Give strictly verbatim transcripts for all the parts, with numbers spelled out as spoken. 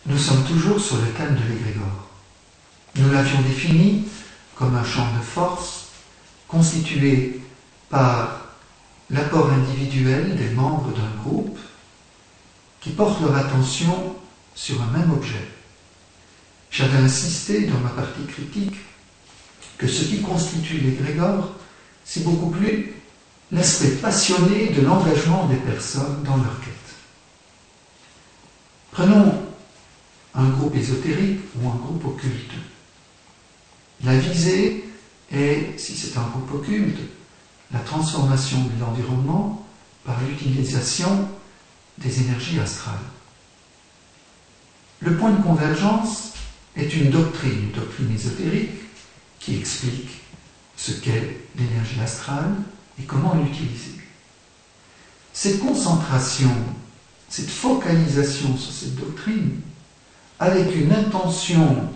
Nous sommes toujours sur le thème de l'égrégore. Nous l'avions défini comme un champ de force constitué par l'apport individuel des membres d'un groupe qui portent leur attention sur un même objet. J'avais insisté dans ma partie critique que ce qui constitue l'égrégore, c'est beaucoup plus l'aspect passionné de l'engagement des personnes dans leur quête. Prenons un groupe ésotérique ou un groupe occulte. La visée est, si c'est un groupe occulte, la transformation de l'environnement par l'utilisation des énergies astrales. Le point de convergence est une doctrine, une doctrine ésotérique qui explique ce qu'est l'énergie astrale et comment l'utiliser. Cette concentration, cette focalisation sur cette doctrine, avec une intention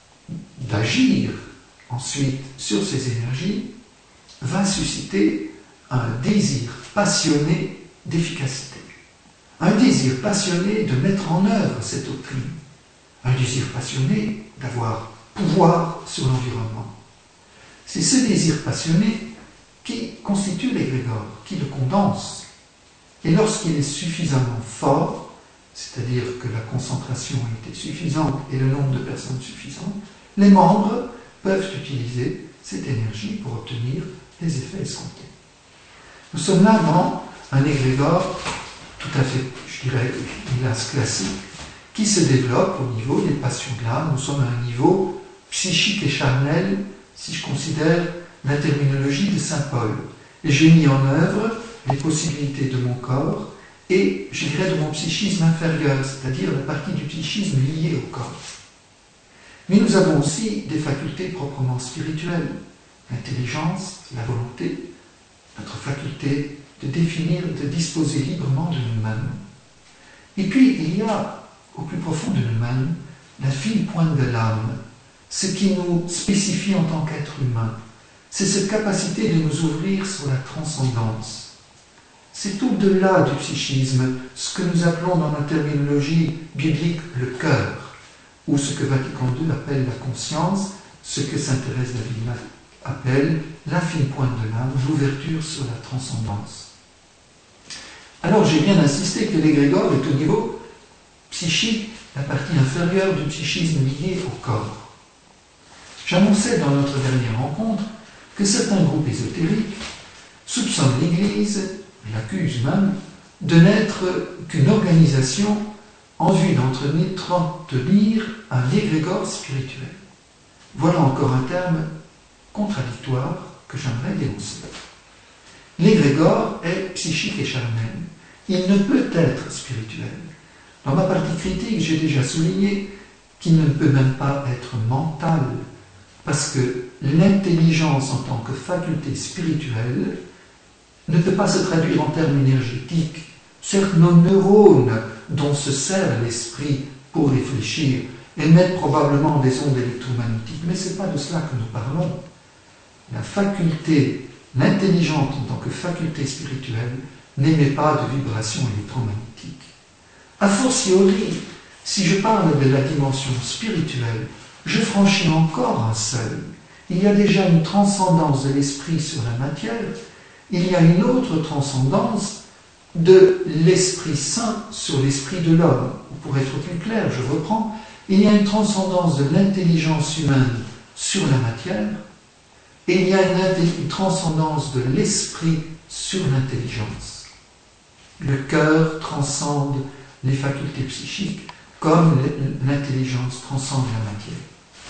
d'agir ensuite sur ces énergies, va susciter un désir passionné d'efficacité, un désir passionné de mettre en œuvre cette doctrine, un désir passionné d'avoir pouvoir sur l'environnement. C'est ce désir passionné qui constitue l'égrégore, qui le condense. Et lorsqu'il est suffisamment fort, c'est-à-dire que la concentration a été suffisante et le nombre de personnes suffisant, les membres peuvent utiliser cette énergie pour obtenir les effets escomptés. Nous sommes là dans un égrégore tout à fait, je dirais, hélas classique, qui se développe au niveau des passions de l'âme. Nous sommes à un niveau psychique et charnel, si je considère la terminologie de saint Paul. Et j'ai mis en œuvre les possibilités de mon corps et, je dirais, de mon psychisme inférieur, c'est-à-dire la partie du psychisme liée au corps. Mais nous avons aussi des facultés proprement spirituelles, l'intelligence, la volonté, notre faculté de définir, de disposer librement de nous-mêmes. Et puis, il y a, au plus profond de nous-mêmes, la fine pointe de l'âme, ce qui nous spécifie en tant qu'être humain. C'est cette capacité de nous ouvrir sur la transcendance. C'est au-delà du psychisme, ce que nous appelons dans la terminologie biblique le cœur, ou ce que Vatican deux appelle la conscience, ce que sainte Thérèse d'Avila appelle la fine pointe de l'âme, l'ouverture sur la transcendance. Alors j'ai bien insisté que l'égrégore est au niveau psychique, la partie inférieure du psychisme lié au corps. J'annonçais dans notre dernière rencontre que certains groupes ésotériques soupçonnent l'Église, l'accusent même, de n'être qu'une organisation en vue d'entretenir un égrégore spirituel. Voilà encore un terme contradictoire que j'aimerais dénoncer. L'égrégore est psychique et charnel. Il ne peut être spirituel. Dans ma partie critique, j'ai déjà souligné qu'il ne peut même pas être mental, parce que l'intelligence en tant que faculté spirituelle ne peut pas se traduire en termes énergétiques. Certes, nos neurones, dont se sert l'esprit pour réfléchir, émettent probablement des ondes électromagnétiques, mais ce n'est pas de cela que nous parlons. La faculté, l'intelligence en tant que faculté spirituelle, n'émet pas de vibrations électromagnétiques. A fortiori, si je parle de la dimension spirituelle, je franchis encore un seuil. Il y a déjà une transcendance de l'esprit sur la matière, il y a une autre transcendance de l'Esprit Saint sur l'esprit de l'homme. Pour être plus clair, je reprends, il y a une transcendance de l'intelligence humaine sur la matière, et il y a une, une transcendance de l'esprit sur l'intelligence. Le cœur transcende les facultés psychiques, comme l'intelligence transcende la matière.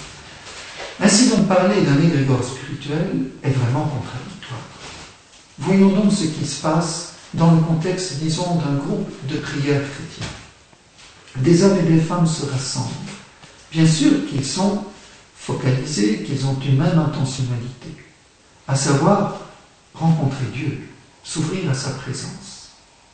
Ainsi donc, parler d'un égrégore spirituel est vraiment contradictoire. Voyons donc ce qui se passe dans le contexte, disons, d'un groupe de prière chrétien. Des hommes et des femmes se rassemblent. Bien sûr qu'ils sont focalisés, qu'ils ont une même intentionnalité, à savoir rencontrer Dieu, s'ouvrir à sa présence.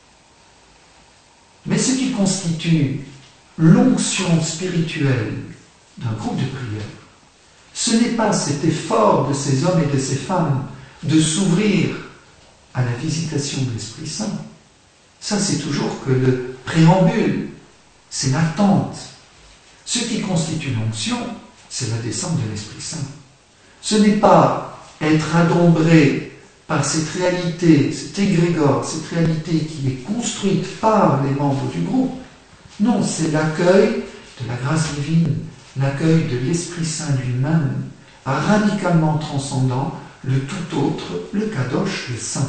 Mais ce qui constitue l'onction spirituelle d'un groupe de prière, ce n'est pas cet effort de ces hommes et de ces femmes de s'ouvrir à la visitation de l'Esprit Saint. Ça, c'est toujours que le préambule, c'est l'attente. Ce qui constitue l'onction, c'est la descente de l'Esprit Saint. Ce n'est pas être adombré par cette réalité, cet égrégore, cette réalité qui est construite par les membres du groupe. Non, c'est l'accueil de la grâce divine, l'accueil de l'Esprit Saint lui-même, radicalement transcendant le tout autre, le kadosh, le saint.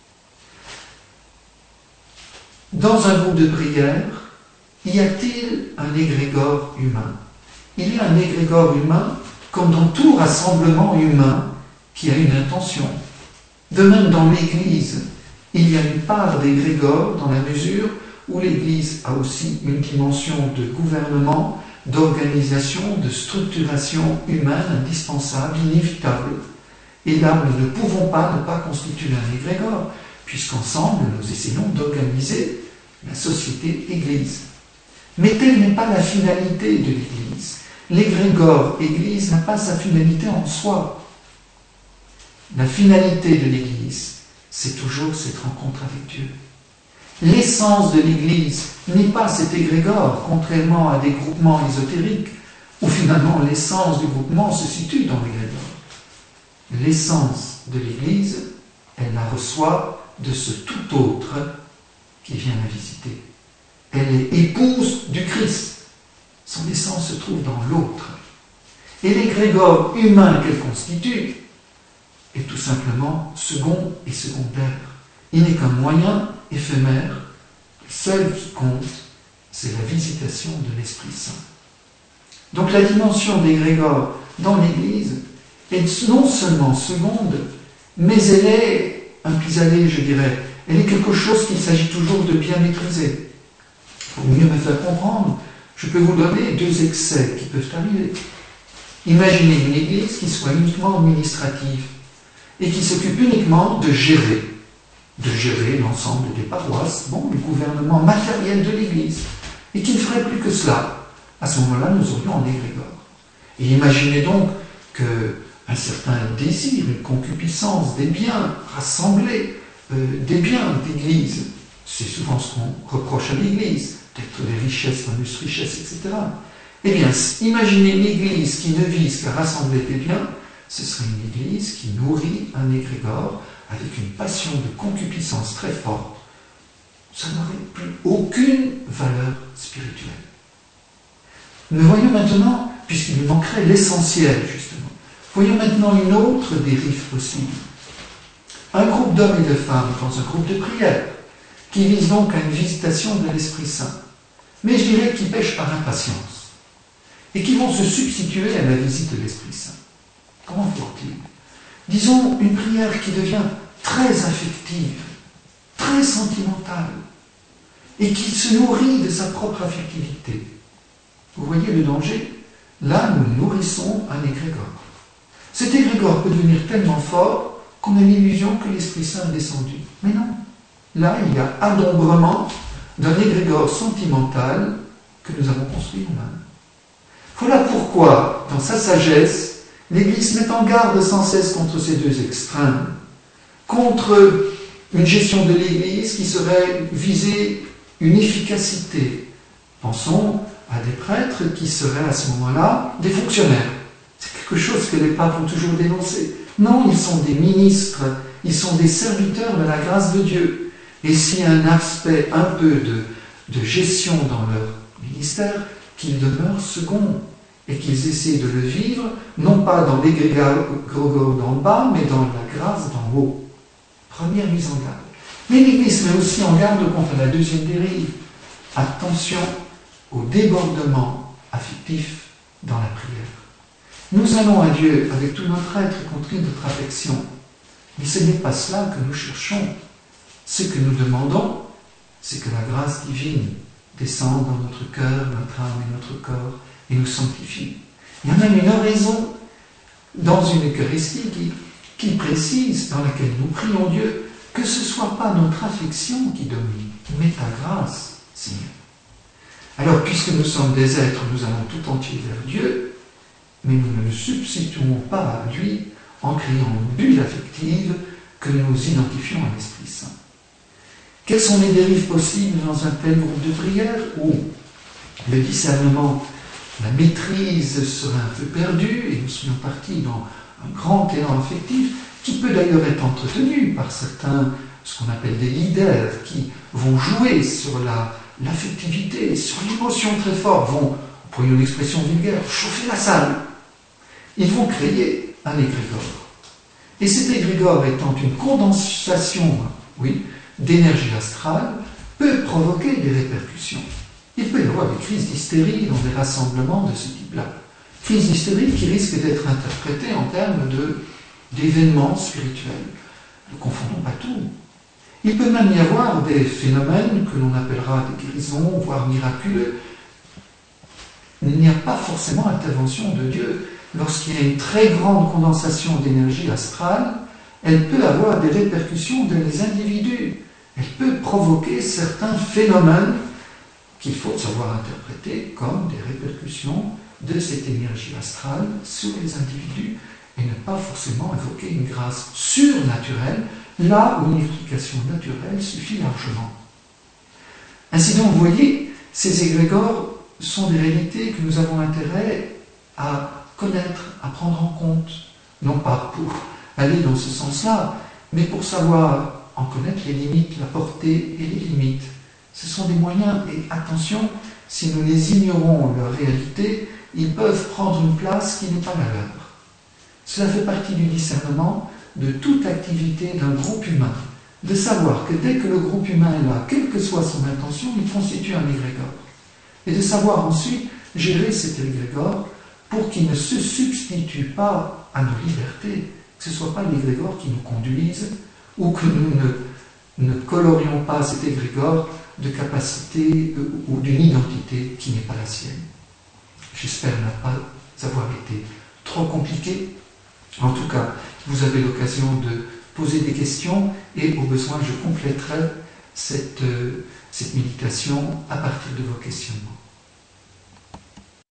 Dans un groupe de prière, y a-t-il un égrégore humain? Il y a un égrégore humain comme dans tout rassemblement humain qui a une intention. De même, dans l'Église, il y a une part d'égrégore dans la mesure où l'Église a aussi une dimension de gouvernement, d'organisation, de structuration humaine indispensable, inévitable. Et là, nous ne pouvons pas ne pas constituer un égrégore, puisqu'ensemble, nous essayons d'organiser la société Église. Mais telle n'est pas la finalité de l'Église. L'égrégore Église n'a pas sa finalité en soi. La finalité de l'Église, c'est toujours cette rencontre avec Dieu. L'essence de l'Église n'est pas cet égrégore, contrairement à des groupements ésotériques, où finalement l'essence du groupement se situe dans l'égrégore. L'essence de l'Église, elle la reçoit de ce tout autre qui vient la visiter. Elle est épouse du Christ. Son essence se trouve dans l'autre. Et l'égrégore humain qu'elle constitue est tout simplement second et secondaire. Il n'est qu'un moyen éphémère. Le seul qui compte, c'est la visitation de l'Esprit Saint. Donc la dimension d'égrégore dans l'Église est non seulement seconde, mais elle est un pis-aller, je dirais. Elle est quelque chose qu'il s'agit toujours de bien maîtriser. Pour mieux me faire comprendre, je peux vous donner deux excès qui peuvent arriver. Imaginez une Église qui soit uniquement administrative et qui s'occupe uniquement de gérer, de gérer l'ensemble des paroisses, bon, le gouvernement matériel de l'Église, et qui ne ferait plus que cela. À ce moment-là, nous aurions un égrégore. Et imaginez donc qu'un certain désir, une concupiscence des biens rassemblés, euh, des biens d'Église, c'est souvent ce qu'on reproche à l'Église, d'être des richesses, fameuses richesses, et cetera. Eh bien, imaginez une Église qui ne vise qu'à rassembler des biens, ce serait une Église qui nourrit un égrégore avec une passion de concupiscence très forte. Ça n'aurait plus aucune valeur spirituelle. Nous voyons maintenant, puisqu'il nous manquerait l'essentiel, justement, voyons maintenant une autre dérive possible. Un groupe d'hommes et de femmes dans un groupe de prière, qui vise donc à une visitation de l'Esprit Saint, mais je dirais qui pêchent par impatience, et qui vont se substituer à la visite de l'Esprit Saint. Comment faut-il? Disons une prière qui devient très affective, très sentimentale, et qui se nourrit de sa propre affectivité. Vous voyez le danger? Là, nous nourrissons un égrégore. Cet égrégore peut devenir tellement fort qu'on a l'illusion que l'Esprit Saint est descendu. Mais non. Là, il y a adombrement d'un égrégore sentimental que nous avons construit nous-mêmes. Voilà pourquoi, dans sa sagesse, l'Église met en garde sans cesse contre ces deux extrêmes, contre une gestion de l'Église qui serait visée une efficacité. Pensons à des prêtres qui seraient à ce moment-là des fonctionnaires. C'est quelque chose que les papes ont toujours dénoncé. Non, ils sont des ministres, ils sont des serviteurs de la grâce de Dieu. Et s'il y a un aspect un peu de, de gestion dans leur ministère, qu'ils demeurent seconds et qu'ils essaient de le vivre, non pas dans l'égrégore d'en bas, mais dans la grâce d'en haut. Première mise en garde. Mais l'Église met aussi en garde contre la deuxième dérive. Attention au débordement affectif dans la prière. Nous allons à Dieu avec tout notre être et contre notre affection. Mais ce n'est pas cela que nous cherchons. Ce que nous demandons, c'est que la grâce divine descende dans notre cœur, notre âme et notre corps et nous sanctifie. Il y a même une oraison dans une Eucharistie qui, qui précise, dans laquelle nous prions Dieu, que ce ne soit pas notre affection qui domine, mais ta grâce, Seigneur. Alors, puisque nous sommes des êtres, nous allons tout entier vers Dieu, mais nous ne nous substituons pas à lui en créant une bulle affective que nous identifions à l'Esprit Saint. Quelles sont les dérives possibles dans un tel groupe de prière où le discernement la maîtrise serait un peu perdue et nous serions partis dans un grand élan affectif qui peut d'ailleurs être entretenu par certains, ce qu'on appelle des leaders, qui vont jouer sur la, l'affectivité, sur l'émotion très forte, vont, pour une expression vulgaire, chauffer la salle. Ils vont créer un égrégore. Et cet égrégore étant une condensation, oui, d'énergie astrale, peut provoquer des répercussions. Il peut y avoir des crises d'hystérie dans des rassemblements de ce type-là. Crises d'hystérie qui risquent d'être interprétées en termes de, d'événements spirituels. Ne confondons pas tout. Il peut même y avoir des phénomènes que l'on appellera des guérisons, voire miraculeux. Il n'y a pas forcément intervention de Dieu. Lorsqu'il y a une très grande condensation d'énergie astrale, elle peut avoir des répercussions dans les individus. Elle peut provoquer certains phénomènes qu'il faut savoir interpréter comme des répercussions de cette énergie astrale sur les individus et ne pas forcément évoquer une grâce surnaturelle là où une explication naturelle suffit largement. Ainsi donc, vous voyez, ces égrégores sont des réalités que nous avons intérêt à connaître, à prendre en compte, non pas pour aller dans ce sens-là, mais pour savoir en connaître les limites, la portée et les limites. Ce sont des moyens, et attention, si nous les ignorons leur réalité, ils peuvent prendre une place qui n'est pas la leur. Cela fait partie du discernement de toute activité d'un groupe humain, de savoir que dès que le groupe humain est là, quelle que soit son intention, il constitue un égrégore. Et de savoir ensuite gérer cet égrégore pour qu'il ne se substitue pas à nos libertés, que ce ne soit pas l'égrégore qui nous conduise, ou que nous ne, ne colorions pas cet égrégore de capacité ou d'une identité qui n'est pas la sienne. J'espère ne pas avoir été trop compliqué. En tout cas, vous avez l'occasion de poser des questions et au besoin, je compléterai cette, cette méditation à partir de vos questionnements.